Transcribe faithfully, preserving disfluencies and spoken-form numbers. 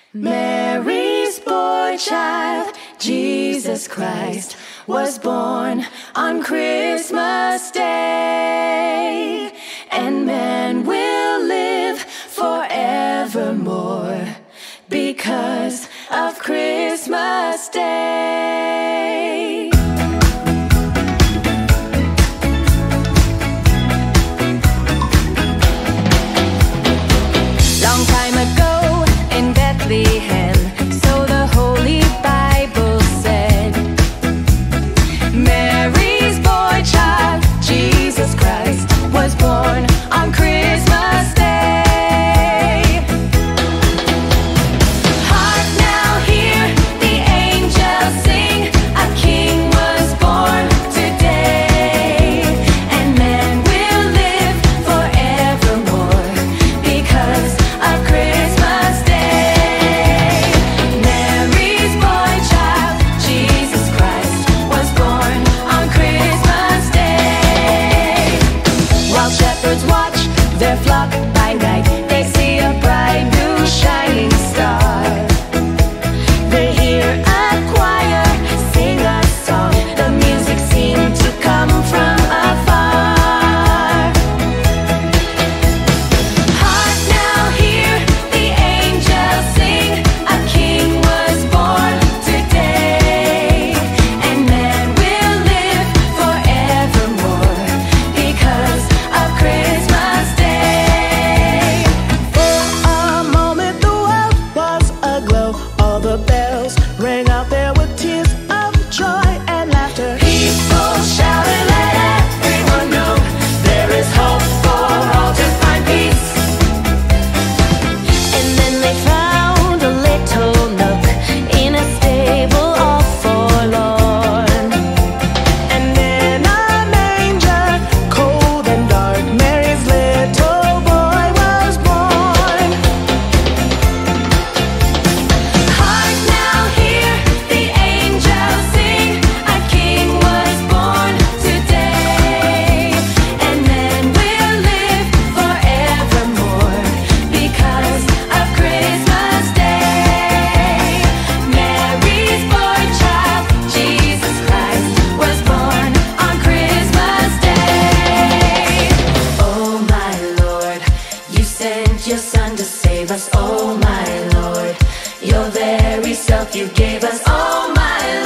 Mary's boy child, Jesus Christ, was born on Christmas Day, and man will live forevermore because of Christmas Day. Long time ago in Bethlehem, so the Holy Bible said, Mary's boy child, Jesus Christ, was born on Christmas Day. Hark now, hear the angels sing, a king was born today, and man will live forevermore because of Christmas Day. Mary's boy child, Jesus Christ, was born on Christmas Day. While shepherds watch their flock by night, they see a bright new shining star. They hear a choir sing a song, the music seemed to come from afar. Hark now, hear the angels sing, a king was born today, and man will live forevermore because of Christmas Day. For a moment the world was aglow, all the bells rang out there with tears of joy and laughter. People shouted, let everyone know there is hope for all to find peace. And then they found a little nook in a stable all forlorn, and in a manger, cold and dark, Mary's little boy was born. Hark now, hear the angels sing, a king was born today, and man will live forevermore because of Christmas Day. Mary's boy child, Jesus Christ, was born on Christmas Day. Oh my Lord, you sent your Son to save us. Oh my Lord, your very self you gave us. Oh my Lord.